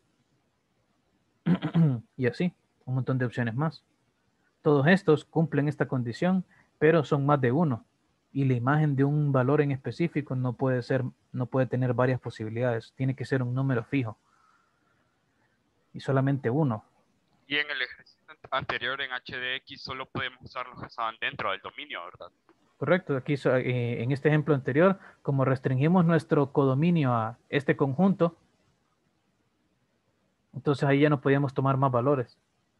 y así, un montón de opciones más. Todos estos cumplen esta condición, pero son más de uno, y la imagen de un valor en específico no puede tener varias posibilidades, tiene que ser un número fijo, y solamente uno. Y en el ejercicio anterior en HDX solo podemos usar los que estaban dentro del dominio, ¿verdad? Correcto, aquí en este ejemplo anterior, como restringimos nuestro codominio a este conjunto, entonces ahí ya no podíamos tomar más valores.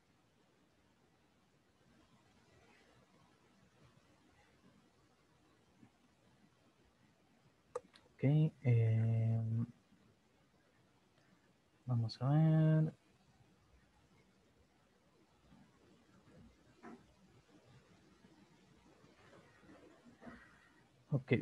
Ok, vamos a ver. Ok.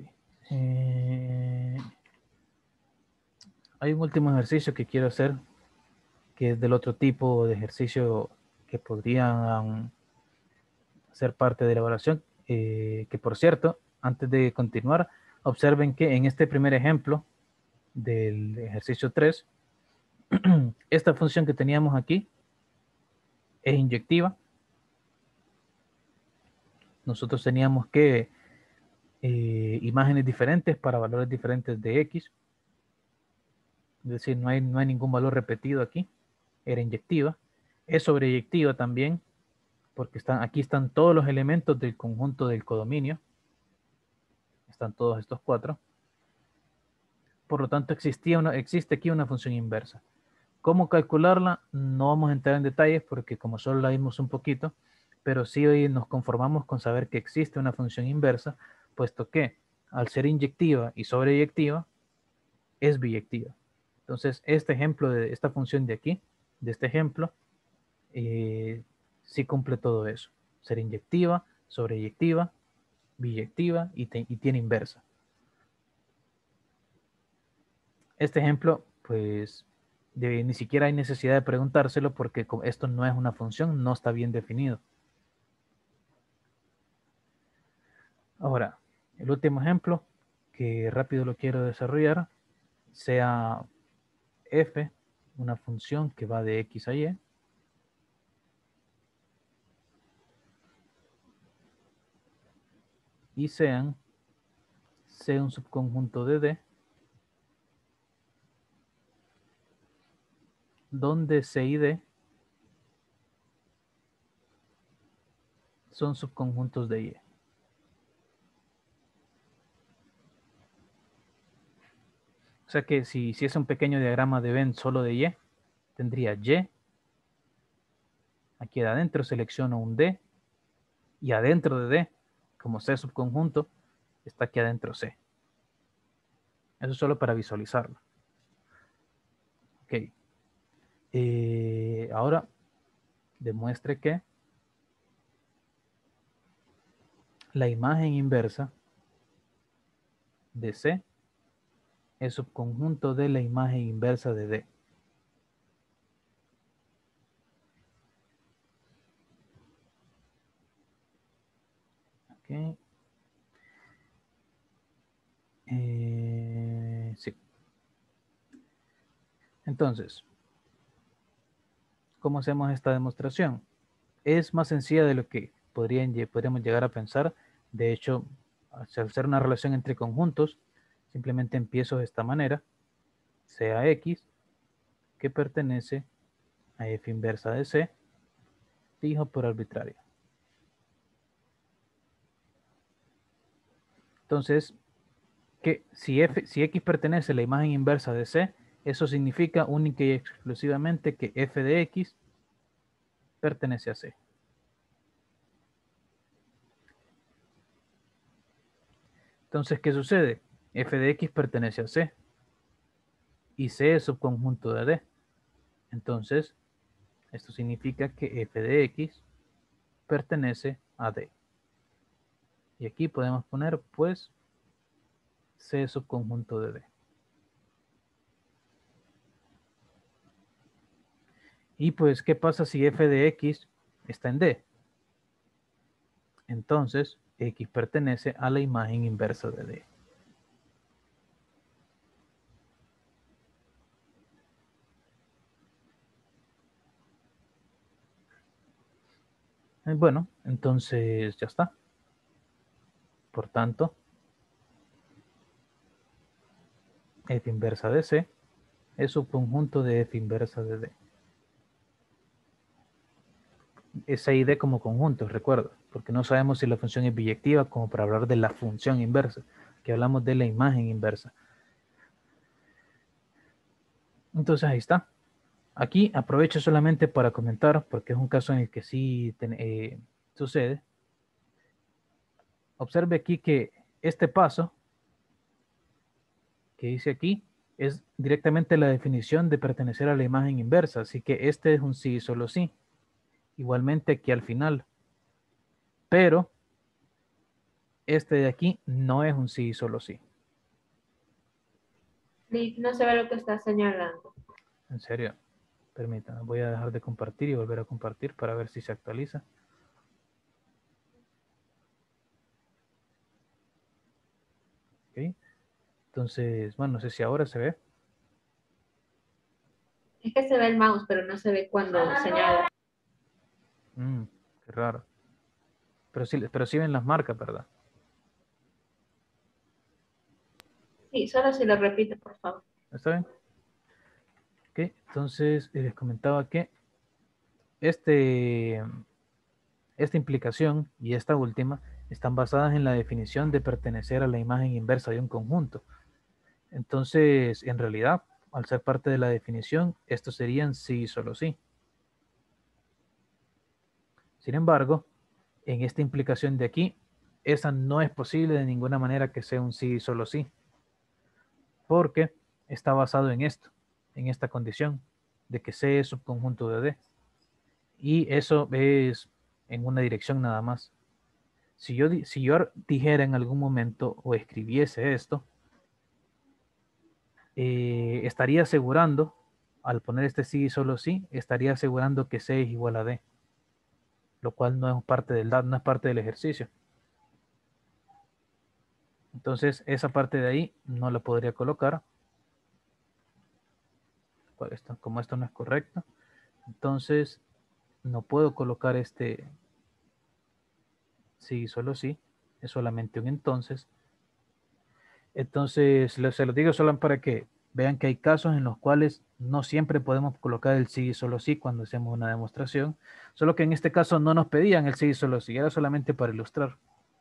Hay un último ejercicio que quiero hacer, que es del otro tipo de ejercicio que podrían ser parte de la evaluación, que por cierto, antes de continuar, observen que en este primer ejemplo del ejercicio 3, esta función que teníamos aquí es inyectiva. Nosotros teníamos que imágenes diferentes para valores diferentes de X. Es decir, no hay ningún valor repetido aquí. Era inyectiva. Es sobreyectiva también, porque aquí están todos los elementos del conjunto del codominio. Están todos estos 4. Por lo tanto, existe aquí una función inversa. ¿Cómo calcularla? No vamos a entrar en detalles porque como solo la vimos un poquito, pero sí hoy nos conformamos con saber que existe una función inversa, puesto que al ser inyectiva y sobreyectiva, es biyectiva. Entonces, este ejemplo de esta función de aquí, de este ejemplo, sí cumple todo eso. Ser inyectiva, sobreyectiva, biyectiva y tiene inversa. Este ejemplo, pues, ni siquiera hay necesidad de preguntárselo porque esto no es una función, no está bien definido. Ahora, el último ejemplo, que rápido lo quiero desarrollar, sea f, una función que va de x a y, y sean C un subconjunto de D, donde C y D son subconjuntos de Y. O sea que si es un pequeño diagrama de Venn solo de Y, tendría Y, aquí adentro selecciono un D, y adentro de D, como C subconjunto, está aquí adentro C. Eso es solo para visualizarlo. Ok. Ahora demuestre que la imagen inversa de C es subconjunto de la imagen inversa de D. Ok. Sí. Entonces, ¿cómo hacemos esta demostración? Es más sencilla de lo que podríamos llegar a pensar. De hecho, al hacer una relación entre conjuntos, simplemente empiezo de esta manera, sea X, que pertenece a F inversa de C, fijo por arbitrario. Entonces, que si X pertenece a la imagen inversa de C, eso significa única y exclusivamente que F de X pertenece a C. Entonces, ¿qué sucede? F de X pertenece a C y C es subconjunto de D. Entonces, esto significa que F de X pertenece a D. Y aquí podemos poner, pues, C subconjunto de D. Y pues, ¿qué pasa si F de X está en D? Entonces, X pertenece a la imagen inversa de D. Bueno, entonces ya está. Por tanto, F inversa de C es subconjunto de F inversa de D. Es C y D como conjuntos, recuerda, porque no sabemos si la función es biyectiva como para hablar de la función inversa, que hablamos de la imagen inversa. Entonces ahí está. Aquí aprovecho solamente para comentar, porque es un caso en el que sí sucede. Observe aquí que este paso que dice aquí es directamente la definición de pertenecer a la imagen inversa, así que este es un sí y solo sí. Igualmente aquí al final. Pero este de aquí no es un sí y solo sí. Lick, no se ve lo que está señalando. En serio. Permítanme, voy a dejar de compartir y volver a compartir para ver si se actualiza. ¿Ok? Entonces, bueno, no sé si ahora se ve. Es que se ve el mouse, pero no se ve cuando señala. Qué raro. Pero sí ven las marcas, ¿verdad? Sí, solo si lo repite, por favor. ¿Está bien? Ok, entonces les comentaba que esta implicación y esta última están basadas en la definición de pertenecer a la imagen inversa de un conjunto. Entonces, en realidad, al ser parte de la definición, estos serían sí y solo sí. Sin embargo, en esta implicación de aquí, esa no es posible de ninguna manera que sea un sí y solo sí, porque está basado en esto, en esta condición de que C es subconjunto de D. Y eso es en una dirección nada más. Si yo dijera en algún momento o escribiese esto, estaría asegurando, al poner este sí y solo sí, estaría asegurando que C es igual a D, lo cual no es parte no es parte del ejercicio. Entonces, esa parte de ahí no la podría colocar. Como esto no es correcto, entonces no puedo colocar este sí, solo sí, es solamente un entonces. Entonces, se los digo solo para que vean que hay casos en los cuales no siempre podemos colocar el sí y solo sí cuando hacemos una demostración, solo que en este caso no nos pedían el sí y solo sí, era solamente para ilustrar.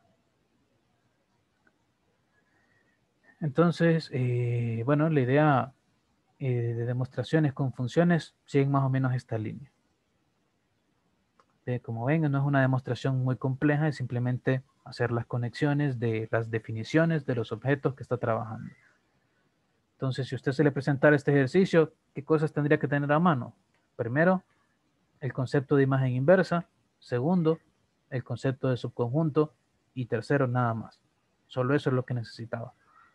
Entonces, bueno, la idea de demostraciones con funciones siguen más o menos esta línea. Como ven, no es una demostración muy compleja, es simplemente hacer las conexiones de las definiciones de los objetos que está trabajando. Entonces, si usted se le presentara este ejercicio, ¿qué cosas tendría que tener a mano? Primero, el concepto de imagen inversa. Segundo, el concepto de subconjunto. Y tercero, nada más. Solo eso es lo que necesitaba.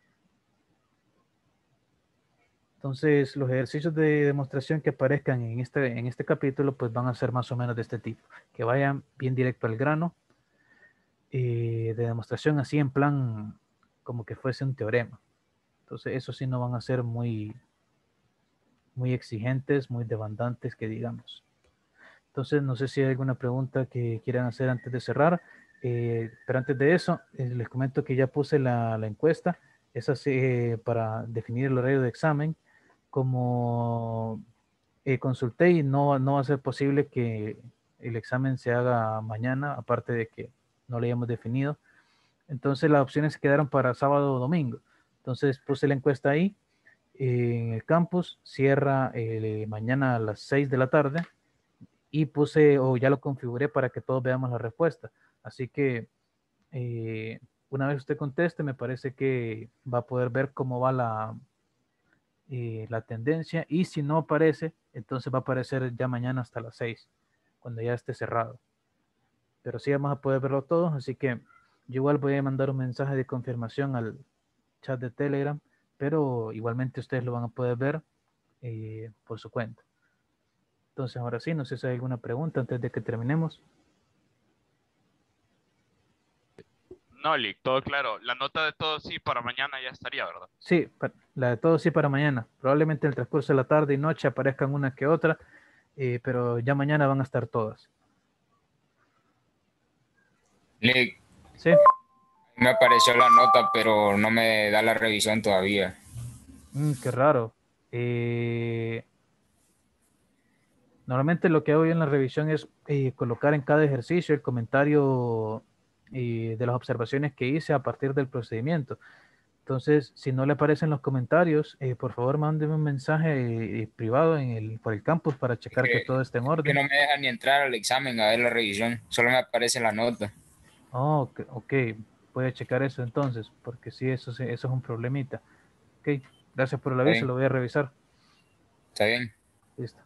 Entonces, los ejercicios de demostración que aparezcan en este capítulo, pues van a ser más o menos de este tipo. Que vayan bien directo al grano. De demostración así en plan como que fuese un teorema. Entonces, eso sí no van a ser muy exigentes, muy demandantes, que digamos. Entonces, no sé si hay alguna pregunta que quieran hacer antes de cerrar. Pero antes de eso, les comento que ya puse la encuesta. Es así, para definir el horario de examen. Como consulté y no va a ser posible que el examen se haga mañana, aparte de que no lo hayamos definido. Entonces, las opciones se quedaron para sábado o domingo. Entonces, puse la encuesta ahí en el campus, cierra mañana a las 6 de la tarde y puse, o ya lo configuré para que todos veamos la respuesta. Así que una vez usted conteste, me parece que va a poder ver cómo va la tendencia, y si no aparece, entonces va a aparecer ya mañana hasta las 6, cuando ya esté cerrado. Pero sí vamos a poder verlo todos, así que yo igual voy a mandar un mensaje de confirmación al chat de Telegram, pero igualmente ustedes lo van a poder ver por su cuenta. Entonces, ahora sí, no sé si hay alguna pregunta antes de que terminemos. No, Lick, todo claro. La nota de todo sí para mañana ya estaría, ¿verdad? Sí, la de todo sí para mañana. Probablemente en el transcurso de la tarde y noche aparezcan una que otra, pero ya mañana van a estar todas. Lick, Sí, me apareció la nota, pero no me da la revisión todavía. qué raro. Normalmente lo que hago yo en la revisión es colocar en cada ejercicio el comentario de las observaciones que hice a partir del procedimiento. Entonces, si no le aparecen los comentarios, por favor mándeme un mensaje privado por el campus para Es checar que que, todo esté en es que orden. no me deja ni entrar al examen a ver la revisión, solo me aparece la nota. Oh, ok, ok, voy a checar eso entonces, porque sí, eso es un problemita. Ok, gracias por el ¿Está aviso, bien? lo voy a revisar. ¿Está bien? Listo.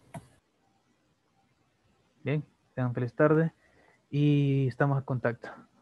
Bien, tengan feliz tarde y estamos en contacto.